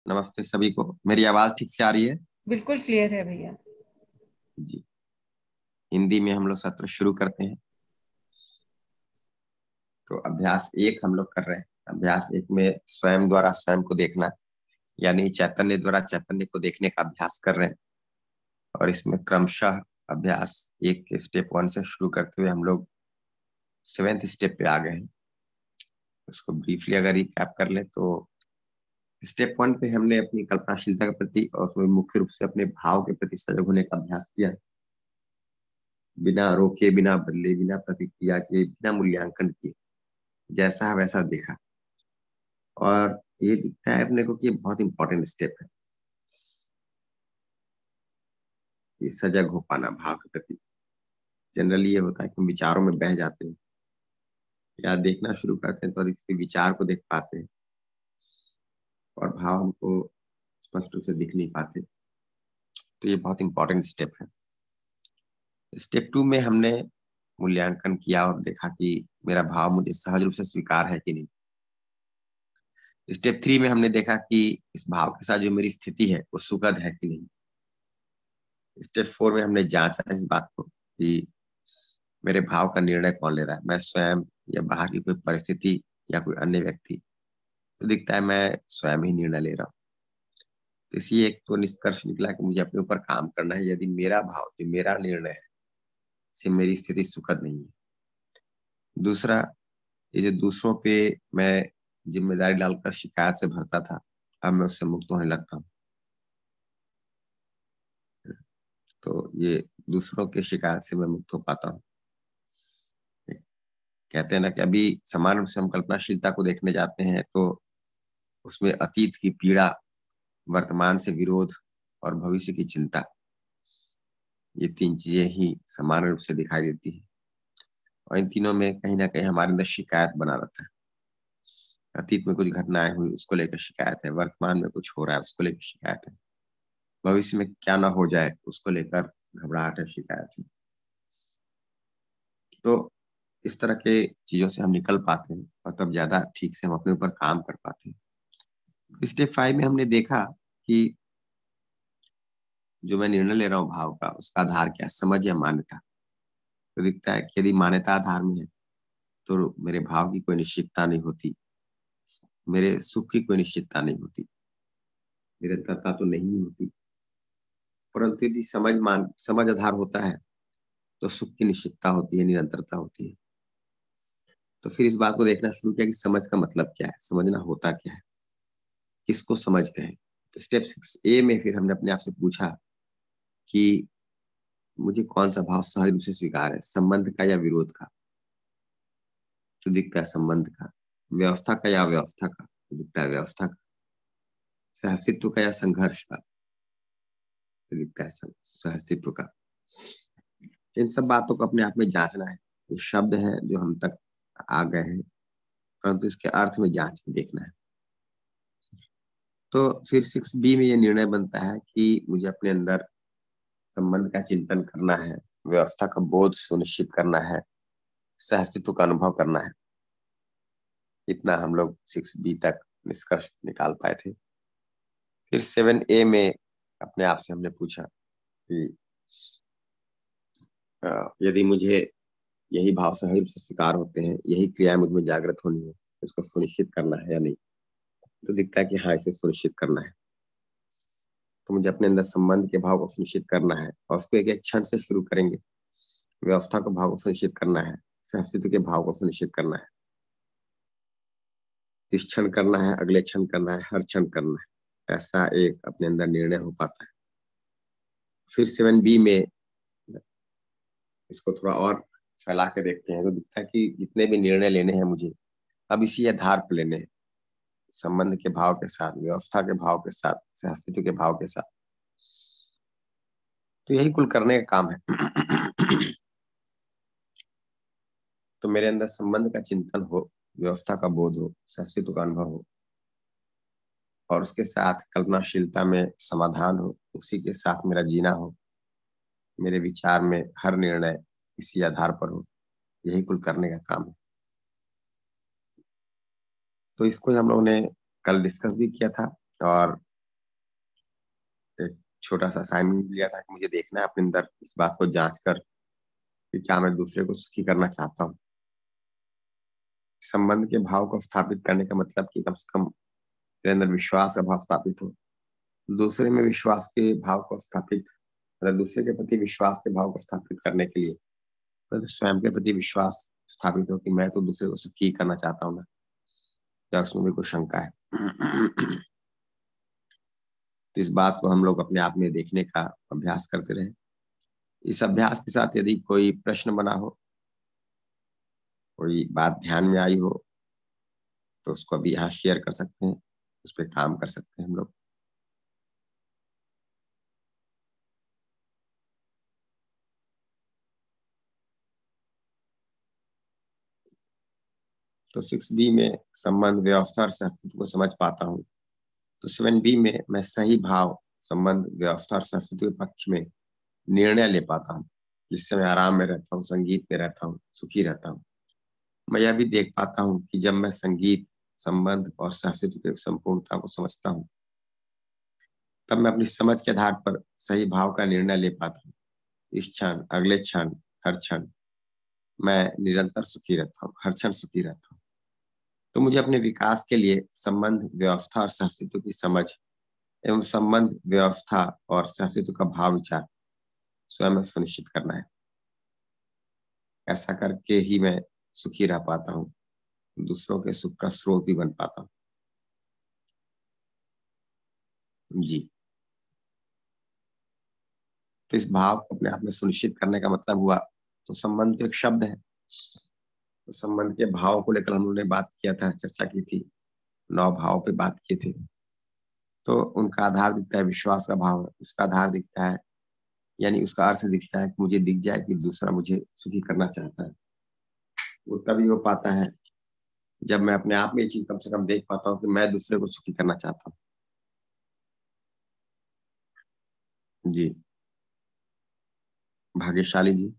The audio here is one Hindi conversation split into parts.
नमस्ते सभी को। मेरी आवाज ठीक से आ रही है? बिल्कुल क्लियर है भैया। जी। हिंदी में हम लोग सत्र शुरू करते हैं। तो अभ्यास एक हम लोग कर रहे हैं। अभ्यास एक में स्वयं द्वारा स्वयं को देखना, यानी चैतन्य द्वारा चैतन्य को देखने का अभ्यास कर रहे हैं। और इसमें क्रमशः अभ्यास एक के स्टेप 1 से शुरू करते हुए हम लोग 7th स्टेप पे आ गए हैं। उसको ब्रीफली अगर रिकैप कर ले तो स्टेप 1 पे हमने अपनी कल्पनाशीलता के प्रति और उसमें मुख्य रूप से अपने भाव के प्रति सजग होने का अभ्यास किया। बिना रोके, बिना बदले, बिना प्रतिक्रिया के, बिना मूल्यांकन किए जैसा है वैसा देखा। और ये दिखता है अपने को कि ये बहुत इंपॉर्टेंट स्टेप है, ये सजग हो पाना भाव के प्रति। जनरली ये होता है कि हम विचारों में बह जाते हैं या देखना शुरू करते हैं तो अधिक से विचार को देख पाते हैं और भाव हमको स्पष्ट रूप से दिख नहीं पाते। तो ये बहुत इंपॉर्टेंट स्टेप है। स्टेप 2 में हमने मूल्यांकन किया और देखा कि मेरा भाव मुझे सहज रूप से स्वीकार है कि नहीं। स्टेप 3 में हमने देखा कि इस भाव के साथ जो मेरी स्थिति है वो सुखद है कि नहीं। स्टेप 4 में हमने जांचा इस बात को कि मेरे भाव का निर्णय कौन ले रहा है, मैं स्वयं या बाहर की कोई परिस्थिति या कोई अन्य व्यक्ति। तो दिखता है मैं स्वयं ही निर्णय ले रहा हूँ। तो इसी एक तो निष्कर्ष निकला कि मुझे अपने ऊपर काम करना है यदि मेरा भाव जो मेरा निर्णय है से मेरी स्थिति सुखद नहीं है। दूसरा, ये जो दूसरों पे मैं जिम्मेदारी डालकर शिकायत से भरता था, अब मैं उससे मुक्त होने लगता हूँ। तो ये दूसरों के शिकायत से मैं मुक्त हो पाता हूँ। कहते हैं ना कि अभी समान रूप से हम कल्पनाशीलता को देखने जाते हैं तो उसमें अतीत की पीड़ा, वर्तमान से विरोध और भविष्य की चिंता, ये तीन चीजें ही समान रूप से दिखाई देती है। और इन तीनों में कहीं ना कहीं हमारे अंदर शिकायत बना रहता है। अतीत में कुछ घटनाएं हुई उसको लेकर शिकायत है, वर्तमान में कुछ हो रहा है उसको लेकर शिकायत है, भविष्य में क्या ना हो जाए उसको लेकर घबराहट है, शिकायत है। तो इस तरह के चीजों से हम निकल पाते हैं और तब ज्यादा ठीक से हम अपने ऊपर काम कर पाते हैं। स्टेप 5 में हमने देखा कि जो मैं निर्णय ले रहा हूँ भाव का, उसका आधार क्या है, समझ या मान्यता। तो दिखता है कि यदि मान्यता आधार में है तो मेरे भाव की कोई निश्चितता नहीं होती, मेरे सुख की कोई निश्चितता नहीं होती, निरंतरता तो नहीं होती। परंतु यदि समझ आधार होता है तो सुख की निश्चितता होती है, निरंतरता होती है। तो फिर इस बात को देखना शुरू किया कि समझ का मतलब क्या है, समझना होता क्या है, किसको समझ कहें। तो स्टेप 6A में फिर हमने अपने आप से पूछा कि मुझे कौन सा भाव सहज रूप से स्वीकार है, संबंध का या विरोध का। तो दिखता है संबंध का। व्यवस्था का या अव्यवस्था का। तो दिखता है व्यवस्था का। सहअस्तित्व का या संघर्ष का। तो दिखता है सहअस्तित्व का। इन सब बातों को अपने आप में जांचना है। ये शब्द हैं जो हम तक आ गए हैं, परंतु इसके अर्थ में जांच के देखना है। तो फिर 6B में ये निर्णय बनता है कि मुझे अपने अंदर संबंध का चिंतन करना है, व्यवस्था का बोध सुनिश्चित करना है, सहअस्तित्व का अनुभव करना है। इतना हम लोग 6B तक निष्कर्ष निकाल पाए थे। फिर 7A में अपने आप से हमने पूछा कि यदि मुझे यही भाव सहज रूप से स्वीकार होते हैं, यही क्रियाएं मुझ में जागृत होनी है, इसको सुनिश्चित करना है या नहीं। तो दिखता है कि हाँ, इसे सुनिश्चित करना है। तो मुझे अपने अंदर संबंध के भाव को सुनिश्चित करना है और उसको एक एक क्षण से शुरू करेंगे। व्यवस्था के भाव को सुनिश्चित करना है, सहअस्तित्व के भाव को सुनिश्चित करना है। इस क्षण करना है, अगले क्षण करना है, हर क्षण करना है। ऐसा एक अपने अंदर निर्णय हो पाता है। फिर 7B में इसको थोड़ा और फैला के देखते हैं तो दिखता है कि जितने भी निर्णय लेने हैं मुझे अब इसी आधार पर लेने हैं, संबंध के भाव के साथ, व्यवस्था के भाव के साथ, सहअस्तित्व के भाव के साथ। तो यही कुल करने का काम है। तो मेरे अंदर संबंध का चिंतन हो, व्यवस्था का बोध हो, सहअस्तित्व का अनुभव हो और उसके साथ कल्पनाशीलता में समाधान हो, उसी के साथ मेरा जीना हो, मेरे विचार में हर निर्णय इसी आधार पर हो। यही कुल करने का काम है। तो इसको हम लोगों ने कल डिस्कस भी किया था और छोटा सा असाइनमेंट लिया था कि मुझे देखना है अपने अंदर इस बात को जांच कर कि क्या मैं दूसरे को सुखी करना चाहता हूँ। संबंध के भाव को स्थापित करने का मतलब कि कम से कम मेरे अंदर विश्वास का भाव स्थापित हो, दूसरे में विश्वास के भाव को स्थापित, मतलब दूसरे के प्रति विश्वास के भाव को स्थापित करने के लिए तो स्वयं के प्रति विश्वास स्थापित हो कि मैं तो दूसरे को सुखी करना चाहता हूँ ना, क्या उसमें भी कोई शंका है? तो इस बात को हम लोग अपने आप में देखने का अभ्यास करते रहे। इस अभ्यास के साथ यदि कोई प्रश्न बना हो, कोई बात ध्यान में आई हो, तो उसको अभी यहाँ शेयर कर सकते हैं, उस पर काम कर सकते हैं हम लोग। तो 6B में संबंध व्यवस्था और संस्कृति को समझ पाता हूँ। तो 7B में मैं सही भाव, संबंध व्यवस्था और संस्कृति के पक्ष में निर्णय ले पाता हूँ, जिससे मैं आराम में रहता हूँ, संगीत में रहता हूँ, सुखी रहता हूँ। मैं यह भी देख पाता हूँ कि जब मैं संगीत, संबंध और संस्कृति की संपूर्णता को समझता हूँ, तब मैं अपनी समझ के आधार पर सही भाव का निर्णय ले पाता हूँ। इस क्षण, अगले क्षण, हर क्षण मैं निरंतर सुखी रहता हूँ, हर क्षण सुखी रहता हूँ। तो मुझे अपने विकास के लिए संबंध व्यवस्था और संस्कृति की समझ एवं संबंध व्यवस्था और संस्कृति का भाव विचार स्वयं सुनिश्चित करना है। ऐसा करके ही मैं सुखी रह पाता हूँ, दूसरों के सुख का स्रोत भी बन पाता हूँ। जी। तो इस भाव को अपने आप में सुनिश्चित करने का मतलब हुआ, तो संबंध तो एक शब्द है, तो संबंध के भाव को लेकर हम लोगों ने बात किया था, चर्चा की थी, 9 भाव पे बात की थी। तो उनका आधार दिखता है विश्वास का भाव, उसका आधार दिखता है, यानी उसका अर्थ दिखता है कि मुझे दिख जाए कि दूसरा मुझे सुखी करना चाहता है। वो तभी हो पाता है जब मैं अपने आप में ये चीज कम से कम देख पाता हूँ कि मैं दूसरे को सुखी करना चाहता हूँ। जी। भाग्यशाली जी।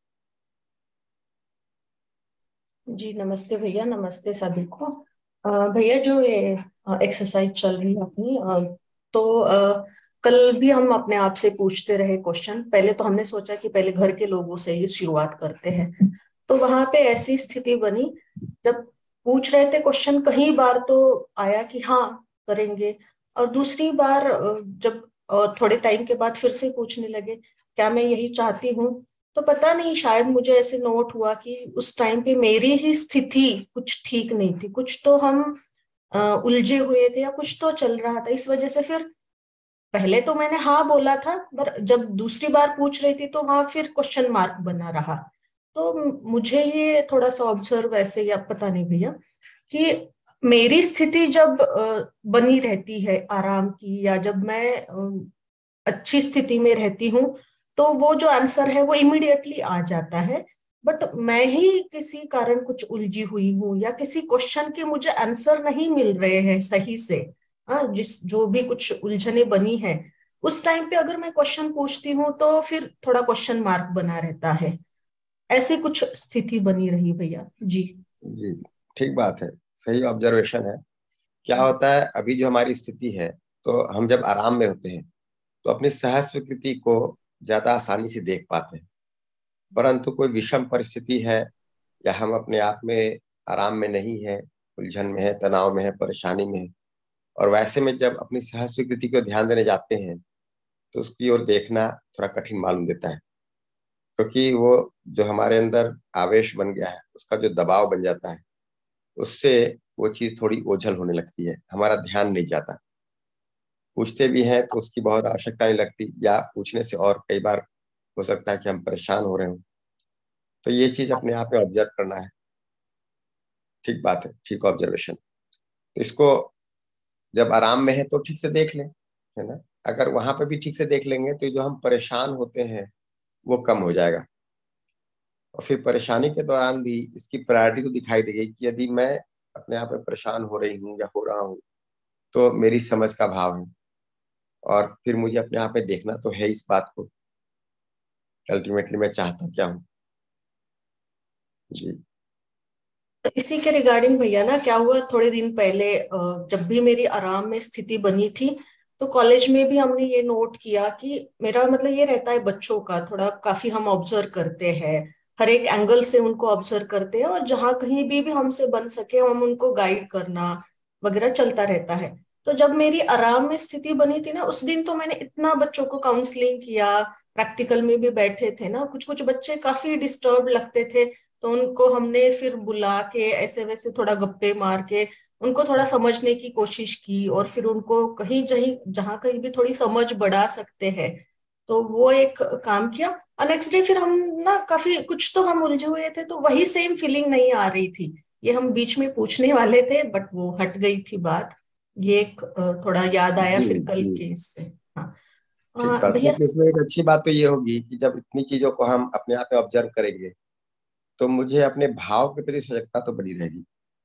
जी नमस्ते भैया, नमस्ते सभी को। भैया जो ये एक्सरसाइज चल रही है अपनी, तो कल भी हम अपने आप से पूछते रहे क्वेश्चन। पहले तो हमने सोचा कि पहले घर के लोगों से ही शुरुआत करते हैं, तो वहां पे ऐसी स्थिति बनी जब पूछ रहे थे क्वेश्चन, कई बार तो आया कि हाँ करेंगे, और दूसरी बार जब थोड़े टाइम के बाद फिर से पूछने लगे क्या मैं यही चाहती हूँ। तो पता नहीं, शायद मुझे ऐसे नोट हुआ कि उस टाइम पे मेरी ही स्थिति कुछ ठीक नहीं थी, कुछ तो हम उलझे हुए थे या कुछ तो चल रहा था। इस वजह से फिर पहले तो मैंने हाँ बोला था, पर जब दूसरी बार पूछ रही थी तो वहां फिर क्वेश्चन मार्क बना रहा। तो मुझे ये थोड़ा सा ऑब्जर्व ऐसे, या पता नहीं भैया, कि मेरी स्थिति जब बनी रहती है आराम की, या जब मैं अच्छी स्थिति में रहती हूँ, तो वो जो आंसर है वो इमिडिएटली आ जाता है। बट मैं ही किसी कारण कुछ उलझी हुई हूँ, या किसी क्वेश्चन के मुझे आंसर नहीं मिल रहे हैं सही से, जिस जो भी कुछ उलझने बनी है, उस टाइम पे अगर मैं क्वेश्चन पूछती हूँ तो फिर थोड़ा क्वेश्चन मार्क बना रहता है। ऐसी कुछ स्थिति बनी रही भैया जी। जी, ठीक बात है, सही ऑब्जर्वेशन है। क्या होता है अभी जो हमारी स्थिति है, तो हम जब आराम में होते हैं तो अपनी सहज स्वीकृति को ज्यादा आसानी से देख पाते हैं। परंतु कोई विषम परिस्थिति है, या हम अपने आप में आराम में नहीं है, उलझन में है, तनाव में है, परेशानी में है, और वैसे में जब अपनी सहज स्वीकृति को ध्यान देने जाते हैं तो उसकी ओर देखना थोड़ा कठिन मालूम देता है, क्योंकि वो जो हमारे अंदर आवेश बन गया है, उसका जो दबाव बन जाता है, उससे वो चीज थोड़ी ओझल होने लगती है, हमारा ध्यान नहीं जाता। पूछते भी हैं तो उसकी बहुत आवश्यकता नहीं लगती, या पूछने से और कई बार हो सकता है कि हम परेशान हो रहे हो। तो ये चीज अपने आप में ऑब्जर्व करना है। ठीक बात है, ठीक ऑब्जर्वेशन। तो इसको जब आराम में है तो ठीक से देख लें, है ना। अगर वहां पे भी ठीक से देख लेंगे तो जो हम परेशान होते हैं वो कम हो जाएगा। और फिर परेशानी के दौरान भी इसकी प्रायोरिटी तो दिखाई देगी कि यदि मैं अपने आप में परेशान हो रही हूँ या हो रहा हूँ, तो मेरी समझ का भाव है, और फिर मुझे अपने आप में देखना तो है इस बात को, अल्टीमेटली मैं चाहता क्या हूँ। जी। तो इसी के रिगार्डिंग भैया ना, क्या हुआ थोड़े दिन पहले, जब भी मेरी आराम में स्थिति बनी थी, तो कॉलेज में भी हमने ये नोट किया कि मेरा मतलब ये रहता है बच्चों का थोड़ा काफी हम ऑब्जर्व करते हैं, हर एक एंगल से उनको ऑब्जर्व करते हैं, और जहां कहीं भी हमसे बन सके हम उनको गाइड करना वगैरह चलता रहता है। तो जब मेरी आराम में स्थिति बनी थी ना, उस दिन तो मैंने इतना बच्चों को काउंसलिंग किया, प्रैक्टिकल में भी बैठे थे ना, कुछ कुछ बच्चे काफी डिस्टर्ब लगते थे, तो उनको हमने फिर बुला के ऐसे वैसे थोड़ा गप्पे मार के उनको थोड़ा समझने की कोशिश की, और फिर उनको कहीं जहीं जहां कहीं भी थोड़ी समझ बढ़ा सकते हैं तो वो एक काम किया। और नेक्स्ट डे फिर हम ना काफी कुछ तो हम उलझे हुए थे, तो वही सेम फीलिंग नहीं आ रही थी। ये हम बीच में पूछने वाले थे बट वो हट गई थी बात। ये एक थोड़ा याद आया जी फिर कल जी। के इससे। हाँ। ठीक बात, भैया। लेकिन इसमें एक अच्छी बात तो ये होगी कि जब इतनी चीजों को हम अपने आप में ऑब्जर्व करेंगे तो मुझे अपने भाव के प्रति सजगता तो बनी रहेगी,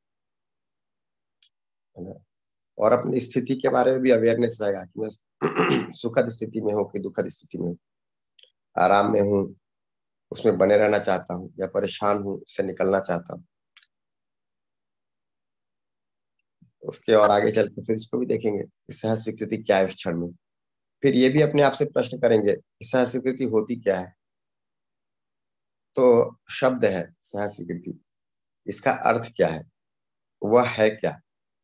है ना। और अपनी स्थिति के बारे में भी अवेयरनेस रहेगा कि मैं सुखद स्थिति में हूँ कि दुखद स्थिति में हूँ, आराम में हूँ, उसमें बने रहना चाहता हूँ, या परेशान हूँ उससे निकलना चाहता हूँ। उसके और आगे चल के फिर इसको भी देखेंगे कि सह स्वीकृति क्या है इस क्षण में। फिर ये भी अपने आप से प्रश्न करेंगे कि सह स्वीकृति होती क्या है। तो शब्द है सह स्वीकृति, इसका अर्थ क्या है, वह है क्या।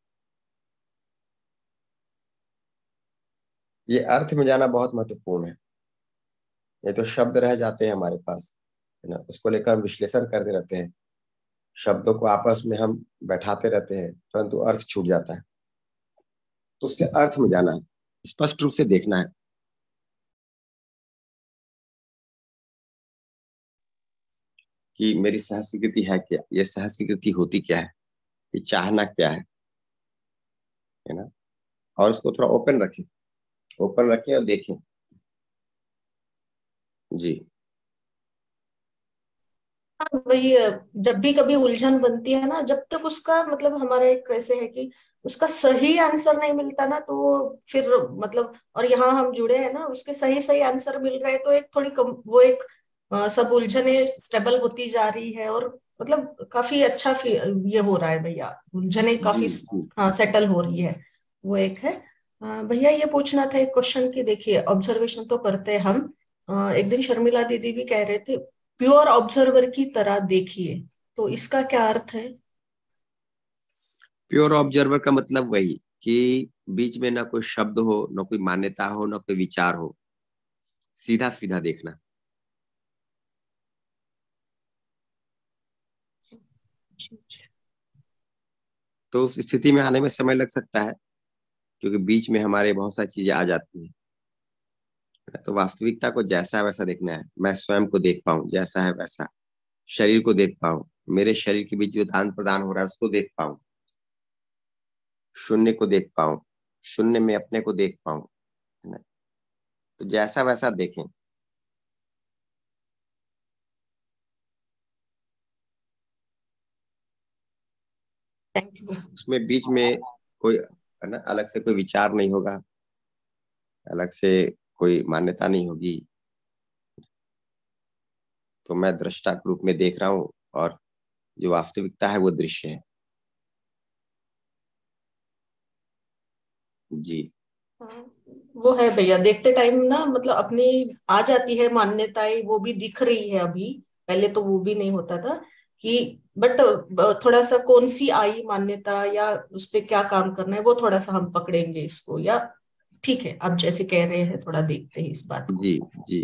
ये अर्थ में जाना बहुत महत्वपूर्ण है। ये तो शब्द रह जाते हैं हमारे पास, है ना, उसको लेकर हम विश्लेषण करते रहते हैं, शब्दों को आपस में हम बैठाते रहते हैं, परंतु अर्थ छूट जाता है। तो उसके अर्थ में जाना है, स्पष्ट रूप से देखना है कि मेरी सह स्वीकृति है क्या, ये सह स्वीकृति होती क्या है, ये चाहना क्या है ना। और उसको थोड़ा ओपन रखें और देखें। जी हाँ वही जब भी कभी उलझन बनती है ना, जब तक उसका मतलब हमारा एक कैसे है कि उसका सही आंसर नहीं मिलता ना, तो वो फिर मतलब, और यहाँ हम जुड़े हैं ना, उसके सही सही आंसर मिल रहे हैं तो एक थोड़ी वो एक सब उलझने स्टेबल होती जा रही है, और मतलब काफी अच्छा ये हो रहा है भैया, उलझने जी काफी जी। हाँ सेटल हो रही है। वो एक है। भैया ये पूछना था एक क्वेश्चन की, देखिए ऑब्जर्वेशन तो करते हैं हम। एक दिन शर्मिला दीदी भी कह रहे थे प्योर ऑब्जर्वर की तरह देखिए, तो इसका क्या अर्थ है? प्योर ऑब्जर्वर का मतलब वही कि बीच में ना कोई शब्द हो, ना कोई मान्यता हो, ना कोई विचार हो, सीधा सीधा देखना। जी, जी। तो उस स्थिति में आने में समय लग सकता है, क्योंकि बीच में हमारे बहुत सारी चीजें आ जाती हैं। तो वास्तविकता को जैसा है वैसा देखना है, मैं स्वयं को देख पाऊं जैसा है वैसा, शरीर को देख पाऊं, मेरे शरीर के बीच जो दान प्रदान हो रहा है उसको देख पाऊं, शून्य को देख पाऊं, शून्य में अपने को देख पाऊं, है ना। तो जैसा वैसा देखें। Thank you. उसमें बीच में कोई, है ना, अलग से कोई विचार नहीं होगा, अलग से कोई मान्यता नहीं होगी। तो मैं दृष्टा के रूप में देख रहा हूँ, और जो वास्तविकता है वो दृश्य है। जी हाँ, वो है भैया, देखते टाइम ना मतलब अपनी आ जाती है मान्यताएं, वो भी दिख रही है अभी, पहले तो वो भी नहीं होता था कि, बट थोड़ा सा कौन सी आई मान्यता या उस पे क्या काम करना है वो थोड़ा सा हम पकड़ेंगे इसको, या ठीक है आप जैसे कह रहे हैं थोड़ा देखते हैं इस बात को। जी जी।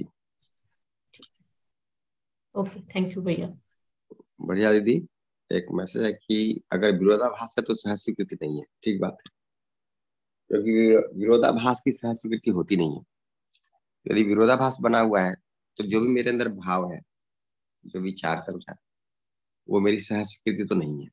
ओके, थैंक यू भैया। बढ़िया दीदी। एक मैसेज है कि अगर विरोधाभास है तो सह स्वीकृति नहीं है, ठीक बात है। क्योंकि विरोधाभास की सह स्वीकृति होती नहीं है। यदि विरोधाभास बना हुआ है तो जो भी मेरे अंदर भाव है, जो विचार चल रहा है, वो मेरी सह स्वीकृति तो नहीं है।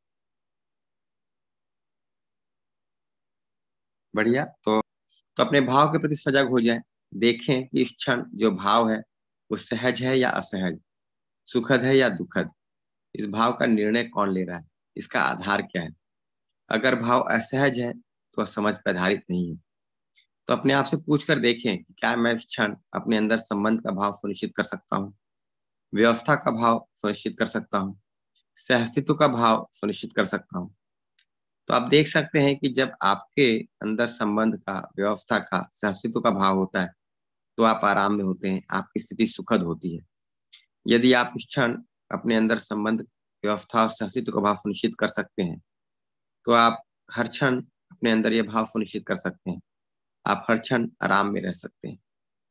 बढ़िया। तो अपने भाव के प्रति सजग हो जाए, देखें कि इस क्षण जो भाव है वो सहज है या असहज, सुखद है या दुखद, इस भाव का निर्णय कौन ले रहा है, इसका आधार क्या है। अगर भाव असहज है तो वह समझ पर आधारित नहीं है। तो अपने आप से पूछ कर देखें कि क्या मैं इस क्षण अपने अंदर संबंध का भाव सुनिश्चित कर सकता हूँ, व्यवस्था का भाव सुनिश्चित कर सकता हूँ, सहअस्तित्व का भाव सुनिश्चित कर सकता हूँ। तो आप देख सकते हैं कि जब आपके अंदर संबंध का, व्यवस्था का, सहअस्तित्व का भाव होता है तो आप आराम में होते हैं, आपकी स्थिति सुखद होती है। यदि आप इस क्षण अपने अंदर संबंध, व्यवस्था और सहअस्तित्व का भाव सुनिश्चित कर सकते हैं तो आप हर क्षण अपने अंदर ये भाव सुनिश्चित कर सकते हैं, आप हर क्षण आराम में रह सकते हैं।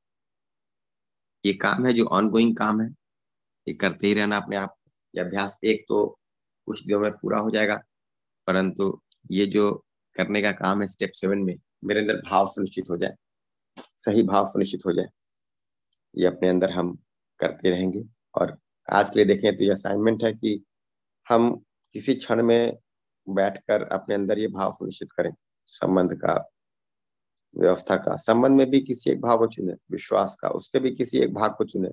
ये काम है जो ऑनगोइंग काम है, ये करते ही रहना अपने आप। ये अभ्यास एक तो कुछ दिनों में पूरा हो जाएगा, परंतु ये जो करने का काम है स्टेप 7 में, मेरे अंदर भाव सुनिश्चित हो जाए, सही भाव सुनिश्चित हो जाए, ये अपने अंदर हम करते रहेंगे। और आज के लिए देखें तो ये असाइनमेंट है कि हम किसी क्षण में बैठकर अपने अंदर ये भाव सुनिश्चित करें, संबंध का, व्यवस्था का। संबंध में भी किसी एक भाव को चुने, विश्वास का, उसके भी किसी एक भाग को चुने,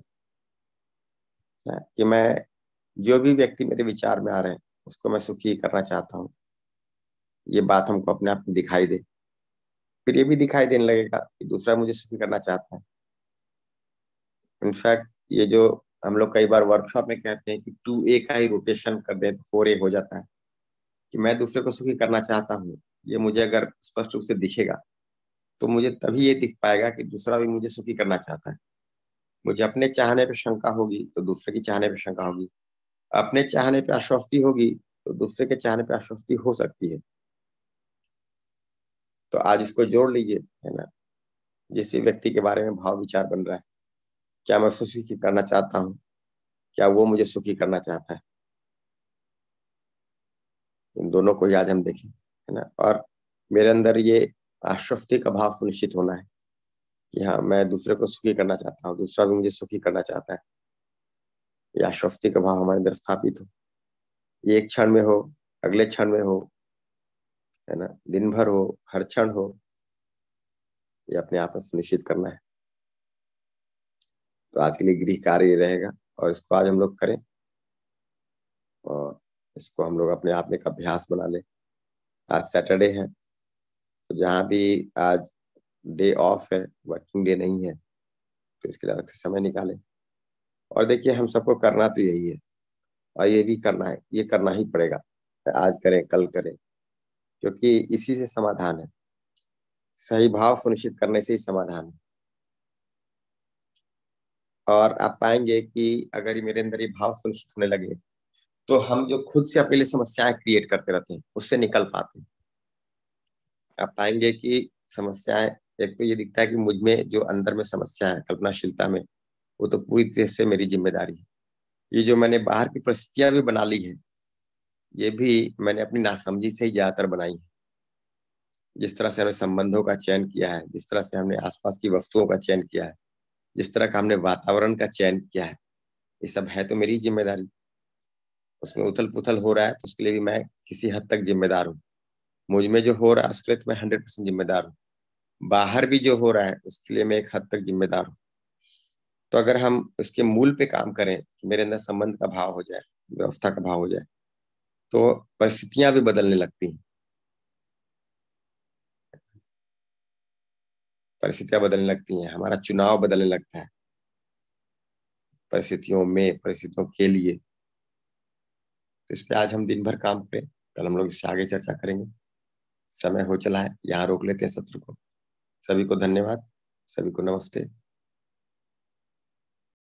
कि मैं जो भी व्यक्ति मेरे विचार में आ रहे हैं उसको मैं सुखी करना चाहता हूँ। ये बात हमको अपने आप में दिखाई दे, फिर ये भी दिखाई देने लगेगा कि दूसरा मुझे सुखी करना चाहता है। इनफैक्ट ये जो हम लोग कई बार वर्कशॉप में कहते हैं कि 2A का ही रोटेशन कर दे तो 4A हो जाता है, कि मैं दूसरे को सुखी करना चाहता हूँ, ये मुझे अगर स्पष्ट रूप से दिखेगा तो मुझे तभी ये दिख पाएगा कि दूसरा भी मुझे सुखी करना चाहता है। मुझे अपने चाहने पे शंका होगी तो दूसरे की चाहने पे शंका होगी, अपने चाहने पे आश्वस्ति होगी तो दूसरे के चाहने पे आश्वस्ति हो सकती है। तो आज इसको जोड़ लीजिए, है ना। जिस भी व्यक्ति के बारे में भाव विचार बन रहा है, क्या मैं उसको सुखी करना चाहता हूँ, क्या वो मुझे सुखी करना चाहता है, इन दोनों को ही आज हम देखें, है ना। और मेरे अंदर ये आश्वस्ति का भाव सुनिश्चित होना है कि हाँ, मैं दूसरे को सुखी करना चाहता हूँ, दूसरा भी मुझे सुखी करना चाहता है। ये आश्वस्ति का भाव हमारे अंदर स्थापित हो, ये एक क्षण में हो, अगले क्षण में हो, है ना, दिन भर हो, हर क्षण हो, ये अपने आप में सुनिश्चित करना है। तो आज के लिए गृह कार्य रहेगा और इसको आज हम लोग करें और इसको हम लोग अपने आप में एक अभ्यास बना लें। आज सैटरडे है तो जहाँ भी आज डे ऑफ है, वर्किंग डे नहीं है, तो इसके लिए अलग से समय निकालें। और देखिए, हम सबको करना तो यही है और ये भी करना है, ये करना ही पड़ेगा, आज करें कल करें, क्योंकि इसी से समाधान है। सही भाव सुनिश्चित करने से ही समाधान है। और आप पाएंगे कि अगर ये मेरे अंदर ये भाव सुनिश्चित होने लगे तो हम जो खुद से अपने लिए समस्याएं क्रिएट करते रहते हैं उससे निकल पाते हैं। आप पाएंगे कि समस्याएं, एक तो ये दिखता है कि मुझ में जो अंदर में समस्या है, कल्पनाशीलता में, वो तो पूरी तरह से मेरी जिम्मेदारी है। ये जो मैंने बाहर की परिस्थितियां भी बना ली है, ये भी मैंने अपनी नासमझी से ही ज्यादातर बनाई है। जिस तरह से हमने संबंधों का चयन किया है, जिस तरह से हमने आसपास की वस्तुओं का चयन किया है, जिस तरह का हमने वातावरण का चयन किया है, ये सब है तो मेरी जिम्मेदारी। उसमें उथल पुथल हो रहा है तो उसके लिए भी मैं किसी हद तक जिम्मेदार हूँ। मुझ में जो हो रहा है उसके लिए तो मैं 100% जिम्मेदार हूँ। बाहर भी जो हो रहा है उसके लिए मैं एक हद तक जिम्मेदार हूँ। तो अगर हम उसके मूल पे काम करें कि मेरे अंदर संबंध का भाव हो जाए, व्यवस्था का भाव हो जाए, तो परिस्थितियां भी बदलने लगती हैं। परिस्थितियां बदलने लगती हैं, हमारा चुनाव बदलने लगता है परिस्थितियों में, परिस्थितियों के लिए। तो इस पे आज हम दिन भर काम करें, कल हम लोग इससे आगे चर्चा करेंगे। समय हो चला है, यहाँ रोक लेते हैं सत्र को। सभी को धन्यवाद, सभी को नमस्ते।